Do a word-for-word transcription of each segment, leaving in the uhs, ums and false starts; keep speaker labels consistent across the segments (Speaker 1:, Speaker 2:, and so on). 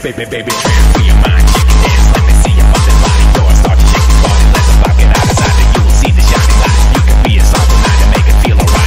Speaker 1: baby, baby, trance for your mind, chicken dance. Let me see your fucking body door, start to shake the body, let the fuck get out of sight, and you will see the shining light. You can be a song tonight and make it feel alright.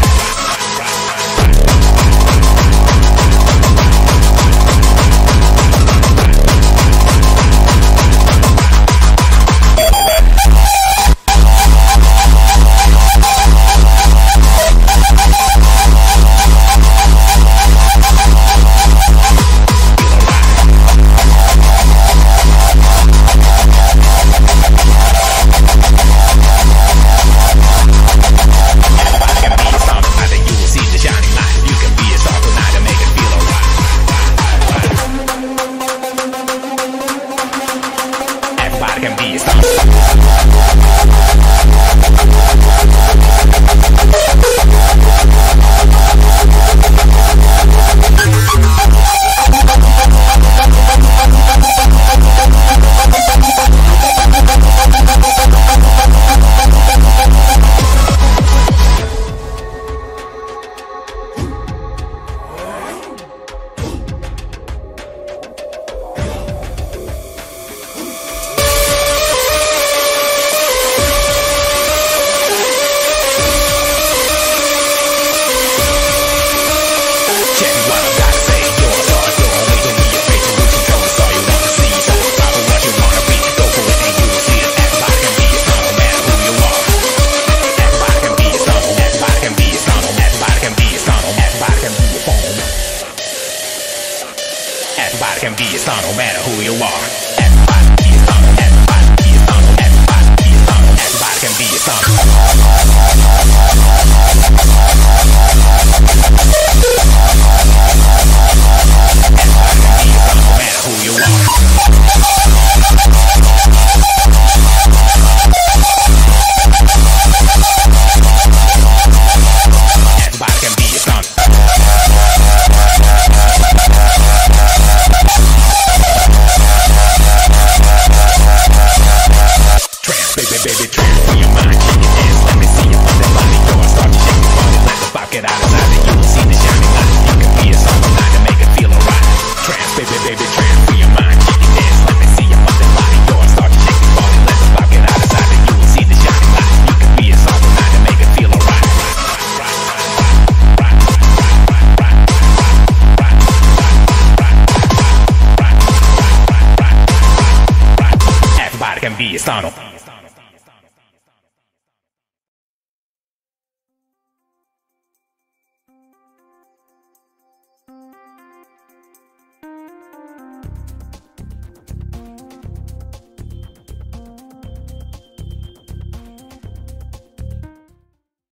Speaker 1: Everybody can be a star, no matter who you are. Everybody can be a star, everybody can be a star, everybody can be a star, everybody can be a star. Everybody can be a star, no matter who you are. Everybody can be a star. Baby, baby, trance for your mind, shake your dance. Let me see your fucking body door, start to shake the body, let the fuck get out of sight, and you will see the shining light. You can be a song tonight and make it feel alright. Trance, baby, baby, trance for your mind, shake your dance. Let me see your fucking body door, start to shake the body, let the fuck get out of sight, and you will see the shining light. You can be a song tonight and make it feel alright. Everybody can be a star.